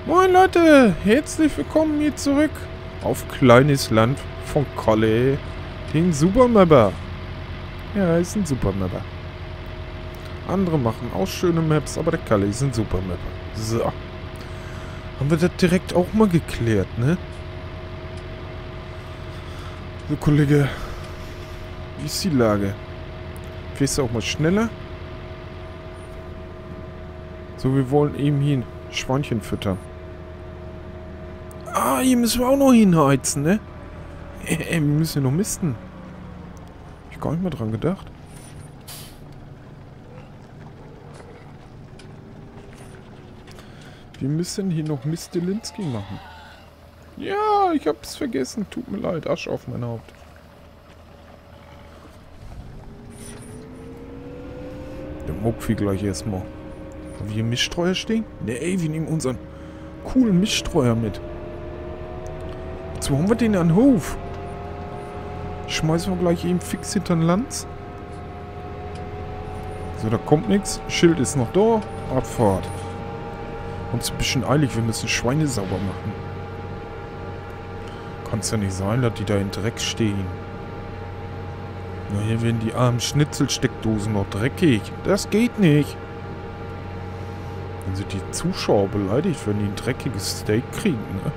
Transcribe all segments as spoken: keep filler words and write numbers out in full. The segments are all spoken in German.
Moin Leute, herzlich willkommen hier zurück auf kleines Land von Kalle, den Supermapper. Ja, ist ein Supermapper. Andere machen auch schöne Maps, aber der Kalle ist ein Supermapper. So. Haben wir das direkt auch mal geklärt, ne? So, Kollege. Wie ist die Lage? Fährst du auch mal schneller? So, wir wollen eben hier ein Schweinchen füttern. Ah, hier müssen wir auch noch hinheizen, ne? Äh, wir müssen ja noch misten. Hab ich gar nicht mehr dran gedacht. Wir müssen hier noch Mistelinski machen. Ja, ich hab's vergessen. Tut mir leid. Asche auf mein Haupt. Der Muckvieh gleich erstmal. Haben wir hier Mischstreuer stehen? Ne, ey, wir nehmen unseren coolen Mischstreuer mit. Wozu haben wir den an den Hof? Schmeißen wir gleich eben fix hinter den Lanz. So, da kommt nichts. Schild ist noch da. Abfahrt. Uns ein bisschen eilig. Wir müssen Schweine sauber machen. Kann's ja nicht sein, dass die da in Dreck stehen. Na, hier werden die armen Schnitzelsteckdosen noch dreckig. Das geht nicht. Dann sind die Zuschauer beleidigt, wenn die ein dreckiges Steak kriegen, ne?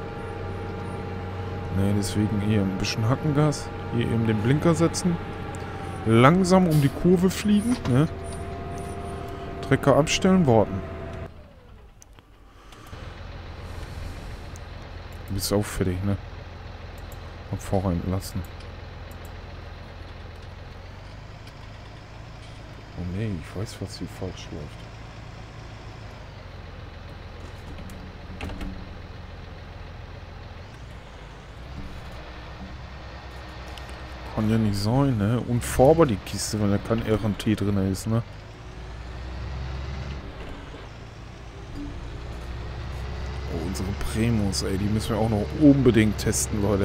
Ne, deswegen hier ein bisschen Hackengas. Hier eben den Blinker setzen. Langsam um die Kurve fliegen, ne? Trecker abstellen, warten. Du bist auch fertig, ne? Und vorrein lassen. Oh ne, ich weiß, was hier falsch läuft. Kann ja nicht sein, ne? Und vorbar die Kiste, wenn da kein R und T drin ist, ne? Oh, unsere Primus, ey, die müssen wir auch noch unbedingt testen, Leute.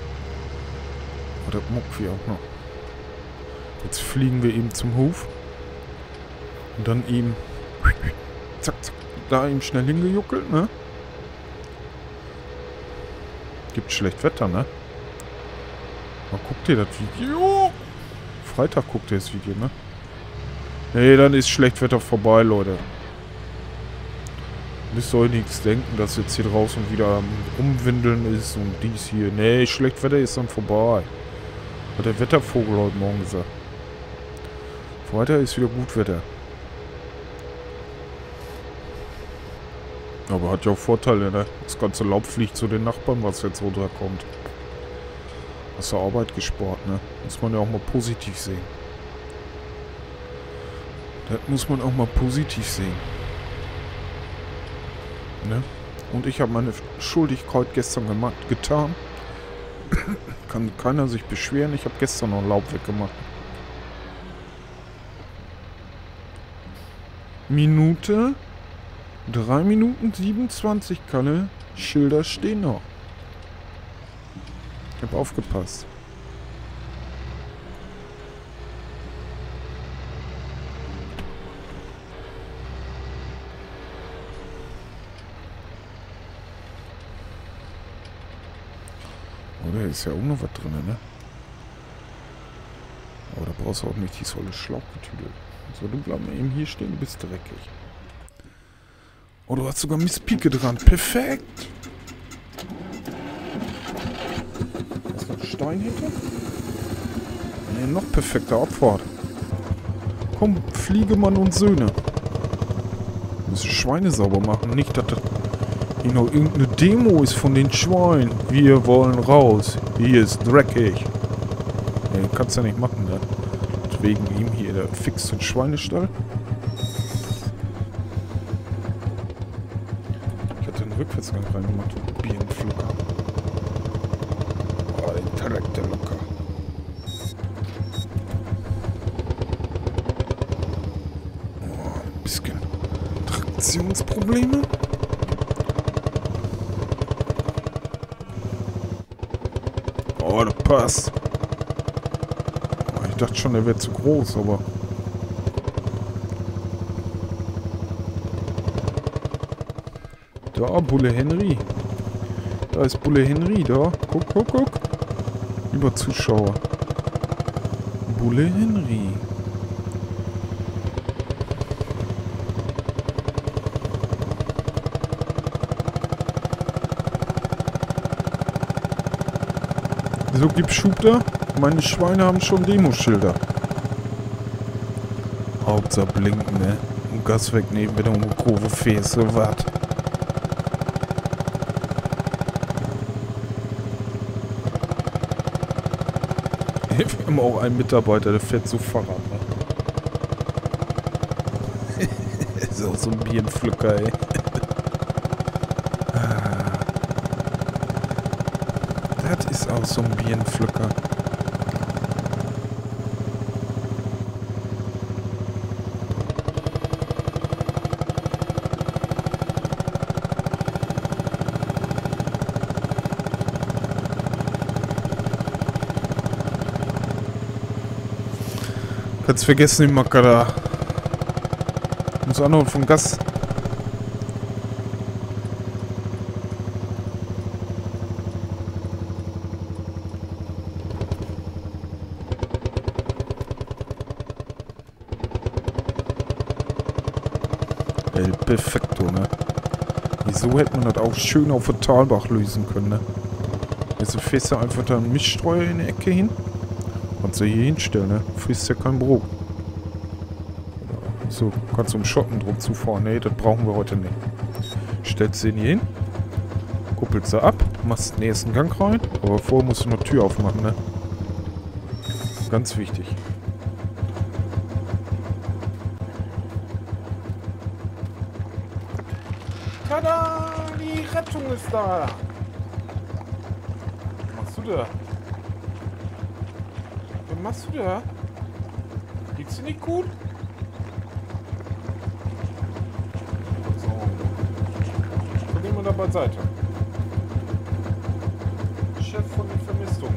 Oder Muckvieh auch noch. Jetzt fliegen wir eben zum Hof. Und dann eben zack, zack, da eben schnell hingejuckelt, ne? Gibt schlecht Wetter, ne? Mal guckt ihr das Video? Freitag guckt ihr das Video, ne? Nee, dann ist Schlechtwetter vorbei, Leute. Müsst ihr euch nichts denken, dass jetzt hier draußen wieder am Rumwindeln ist und dies hier. Nee, Schlechtwetter ist dann vorbei. Hat der Wettervogel heute Morgen gesagt. Freitag ist wieder Gutwetter. Aber hat ja auch Vorteile, ne? Das ganze Laub fliegt zu den Nachbarn, was jetzt runterkommt. Aus der Arbeit gespart, ne? Muss man ja auch mal positiv sehen. Das muss man auch mal positiv sehen. Ne? Und ich habe meine Schuldigkeit gestern gemacht, getan. Kann keiner sich beschweren. Ich habe gestern noch Laub weggemacht. Minute. drei Minuten siebenundzwanzig, Kalle. Schilder stehen noch. Ich hab aufgepasst. Oder ist ja auch noch was drin, ne? Aber da brauchst du auch nicht die volle Schlauchgetüdel. So, du bleib mal eben hier stehen, du bist dreckig. Oh, du hast sogar Misspike dran. Perfekt! Stein hinter? Ne, noch perfekter Abfahrt. Komm, Fliegemann und Söhne. Wir müssen Schweine sauber machen. Nicht, dass das hier noch irgendeine Demo ist von den Schweinen. Wir wollen raus. Hier ist dreckig. Ne, kannst ja nicht machen, ne? Deswegen ihm hier der fix den Schweinestall. Ich hatte einen Rückwärtsgang reingemacht. Birnenflucker. Direkt locker. Oh, ein bisschen Traktionsprobleme. Oh, das passt. Ich dachte schon, der wäre zu groß, aber... Da, Bulle Henry. Da ist Bulle Henry, da. Guck, guck, guck. Lieber Zuschauer. Bulle Henry. So, gib Schub da. Meine Schweine haben schon Demoschilder. Hauptsache blinken, ne? Und Gas wegnehmen, wenn du um die Kurve fährst, so was. Wir haben auch einen Mitarbeiter, der fährt so Fahrrad, ne? Ist auch so ein Bierenpflücker, ey. Das ist auch so ein Bierenpflücker. Kannst vergessen, den Macker da. Muss anhauen vom Gas. El Perfekto, ne? Wieso hätte man das auch schön auf der Talbach lösen können, ne? Jetzt fährst du einfach da einen Mischstreuer in die Ecke hin. Kannst du hier hinstellen, ne? Frisst ja kein Brot. So, kannst du um Schotten drum zufahren. Ne, das brauchen wir heute nicht. Stellst den hier hin. Kuppelst du ab. Machst den ersten Gang rein. Aber vorher musst du noch Tür aufmachen, ne? Ganz wichtig. Tada! Die Rettung ist da! Was machst du da? Was machst du da? Geht's dir nicht gut? So. Dann gehen wir da beiseite. Chef von der Vermistung.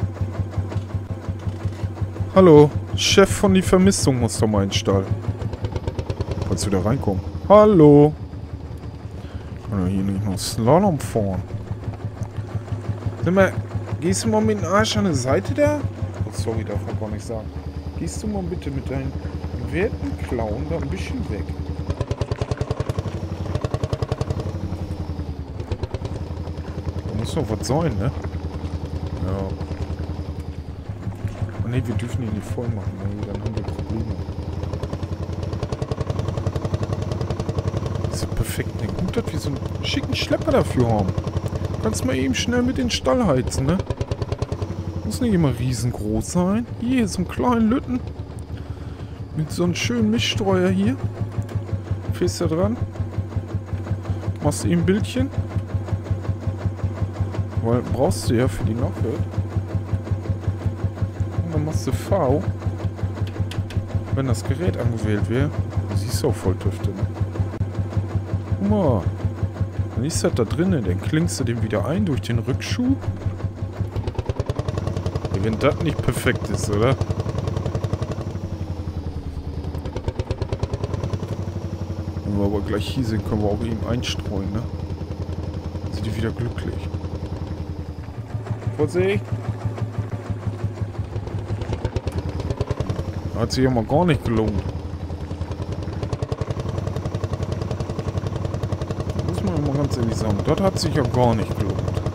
Hallo, Chef von der Vermistung muss doch mal in den Stall. Kannst du da reinkommen? Hallo. Kann doch hier nicht noch Slalom fahren. Sag mal, gehst du mal mit dem Arsch an der Seite da? Oh, sorry, darf man gar nicht sagen. Gehst du mal bitte mit deinen werten Klauen da ein bisschen weg. Da muss doch was sein, ne? Ja. Oh ne, wir dürfen ihn nicht voll machen, ne? Dann haben wir Probleme. Das ist perfekt, ne? Gut, dass wir so einen schicken Schlepper dafür haben. Kannst mal eben schnell mit den Stall heizen, ne? Muss nicht immer riesengroß sein. Hier, so einen kleinen Lütten. Mit so einem schönen Mischstreuer hier. Fährst du dran. Machst eben ein Bildchen. Weil brauchst du ja für die Nachwelt. Und dann machst du V. Wenn das Gerät angewählt wäre. Siehst du auch voll Tüfte, ne? Guck mal. Dann ist das da drinnen. Dann klingst du den wieder ein durch den Rückschub. Wenn das nicht perfekt ist, oder? Wenn wir aber gleich hier sind, können wir auch eben einstreuen, ne? Dann sind die wieder glücklich. Vorsicht! Hat sich ja mal gar nicht gelungen. Muss man mal ganz ehrlich sagen, das hat sich ja gar nicht gelungen.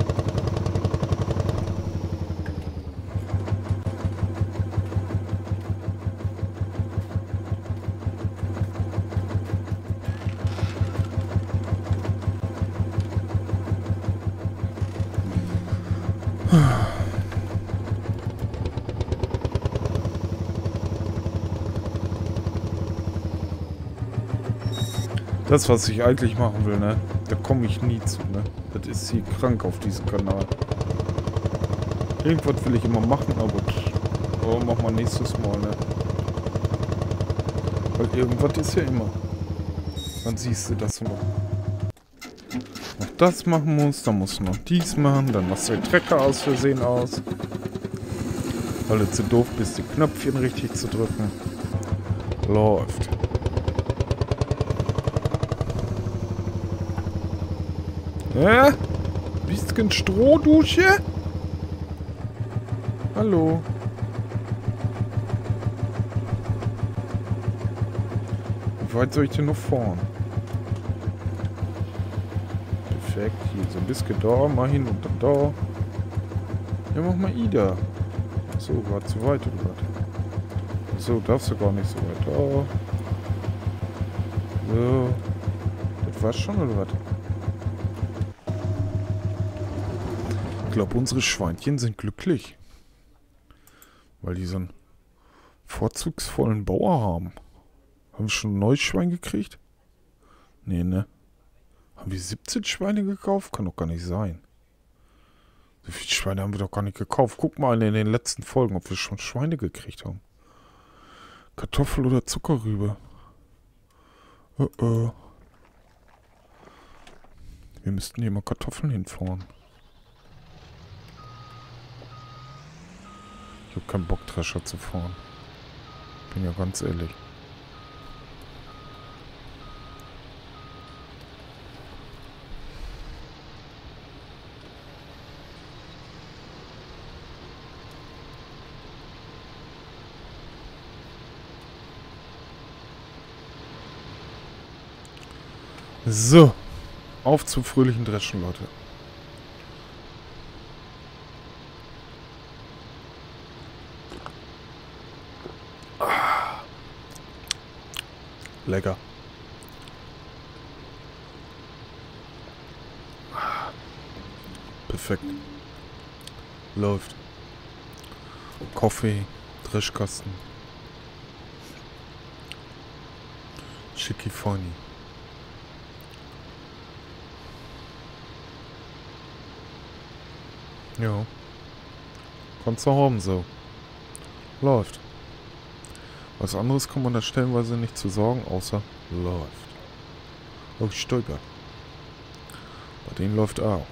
Das, was ich eigentlich machen will, ne? Da komme ich nie zu, ne? Das ist hier krank auf diesem Kanal. Irgendwas will ich immer machen, aber oh, mach mal nächstes Mal, ne? Weil irgendwas ist ja immer. Dann siehst du, dass du noch, noch das machen musst, dann musst du noch dies machen, dann machst du den Trecker aus Versehen aus. Weil du zu doof bist, die Knöpfchen richtig zu drücken. Läuft. Hä? Bisschen Strohdusche? Hallo. Wie weit soll ich denn noch fahren? Perfekt. Hier so ein bisschen da, mal hin und dann da. Ja, mach mal Ida. Achso, war zu weit oder was? Achso, darfst du gar nicht so weit. Da. So. Das war's schon oder was? Ich glaube, unsere Schweinchen sind glücklich. Weil die so einen vorzugsvollen Bauer haben. Haben wir schon ein neues Schwein gekriegt? Nee, ne? Haben wir siebzehn Schweine gekauft? Kann doch gar nicht sein. So viele Schweine haben wir doch gar nicht gekauft. Guck mal in den letzten Folgen, ob wir schon Schweine gekriegt haben. Kartoffel oder Zuckerrübe? Uh -oh. Wir müssten hier mal Kartoffeln hinfahren. Ich habe keinen Bock, Drescher zu fahren. Bin ja ganz ehrlich. So. Auf zu fröhlichen Dreschen, Leute. Lecker. Perfekt. Läuft. Kaffee, Dreschkasten. Schicki-Foni. Ja. Kannst du haben so. Läuft. Was anderes kann man da stellenweise nicht zu sagen, außer läuft. Oh, Stolper. Bei denen läuft auch.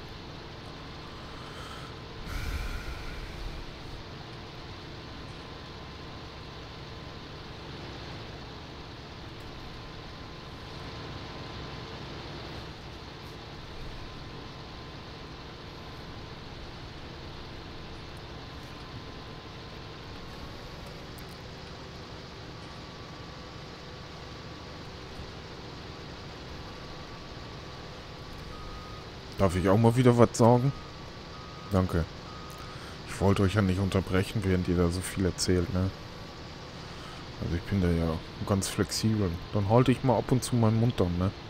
Darf ich auch mal wieder was sagen? Danke. Ich wollte euch ja nicht unterbrechen, während ihr da so viel erzählt, ne? Also ich bin da ja ganz flexibel. Dann halte ich mal ab und zu meinen Mund an, ne?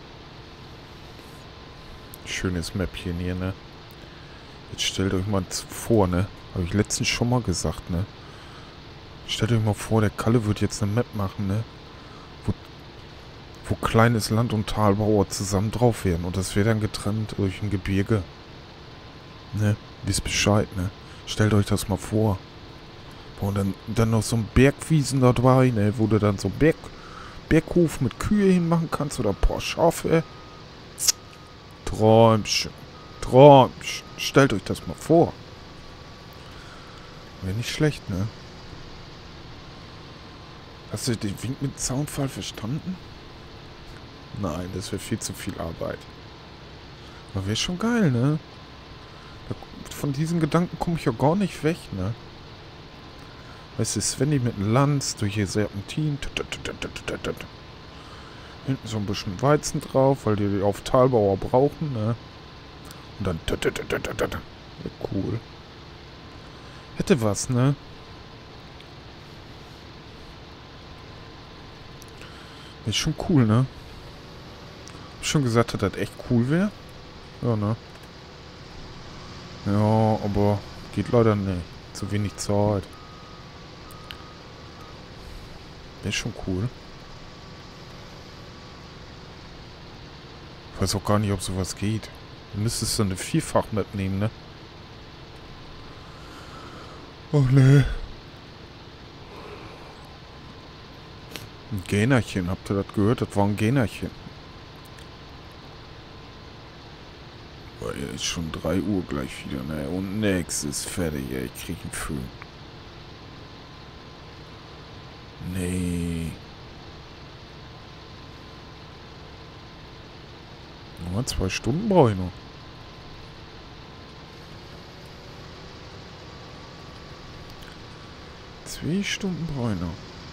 Schönes Mäppchen hier, ne? Jetzt stellt euch mal vor, ne? Habe ich letztens schon mal gesagt, ne? Stellt euch mal vor, der Kalle wird jetzt eine Map machen, ne? Wo, wo kleines Land und Talbauer zusammen drauf wären. Und das wäre dann getrennt durch ein Gebirge. Ne? Wisst Bescheid, ne? Stellt euch das mal vor. Und dann, dann noch so ein Bergwiesen da dabei, ne? Wo du dann so einen Berg, Berghof mit Kühe hinmachen kannst oder ein paar Schafe. Träumchen. Träumchen. Stellt euch das mal vor. Wäre nicht schlecht, ne? Hast du den Wink mit Zaunfall verstanden? Nein, das wäre viel zu viel Arbeit. Aber wäre schon geil, ne? Da, von diesen Gedanken komme ich ja gar nicht weg, ne? Weißt du, Svenny mit einem Lanz durch ihr Serpentin. Hinten so ein bisschen Weizen drauf, weil die auf Talbauer brauchen, ne? Und dann... Ja, cool. Hätte was, ne? Ist schon cool, ne? Hab schon gesagt, dass das echt cool wäre. Ja, ne? Ja, aber geht leider nicht. Zu wenig Zeit. Ist schon cool. Ich weiß auch gar nicht, ob sowas geht. Du müsstest dann eine Vierfach-Map nehmen, ne? Ach ne. Ein Gänerchen, habt ihr das gehört? Das war ein Gänerchen. Boah, ja, ist schon drei Uhr gleich wieder, ne? Und nix ist fertig, ey. Ich krieg einen Föhn. Nee. Mal zwei Stunden brauche ich noch. Zwei Stunden brauche ich noch.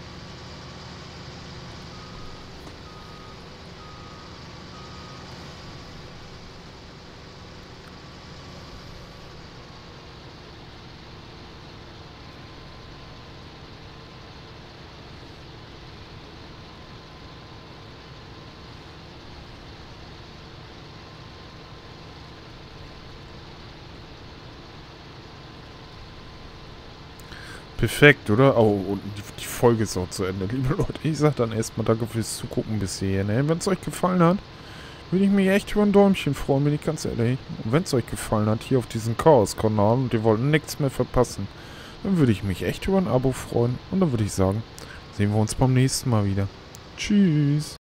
Perfekt, oder? Oh, und die, die Folge ist auch zu Ende, liebe Leute. Ich sag dann erstmal danke fürs Zugucken bis hierher. Ne? Wenn es euch gefallen hat, würde ich mich echt über ein Däumchen freuen, bin ich ganz ehrlich. Und wenn es euch gefallen hat, hier auf diesem Chaos-Kanal und ihr wollt nichts mehr verpassen, dann würde ich mich echt über ein Abo freuen. Und dann würde ich sagen, sehen wir uns beim nächsten Mal wieder. Tschüss.